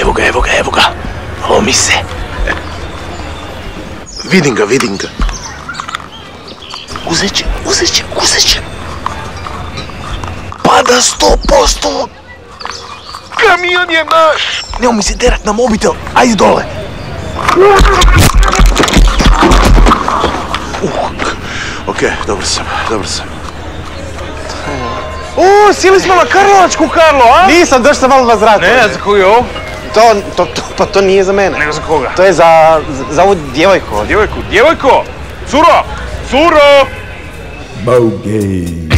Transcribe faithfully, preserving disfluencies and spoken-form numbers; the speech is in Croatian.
Evo ga, evo ga, evo ga. Lomi se. Vidim ga, vidim ga. Uzet će, uzet će, uzet će. Pada sto posto. Kamion je naš. Nemo mi se derat na mobitel. Ajde dole. Uh, ok, dobro sam, dobro sam. O, sili smo na Karlovačku, Karlo, a? Nisam, došao sam malo vas zrati. Ne, za koga je ovo? To, to, to, pa to nije za mene. Nego za koga? To je za, za ovu djevojku. Djevojku, djevojko! Curo! Curo! Bogey.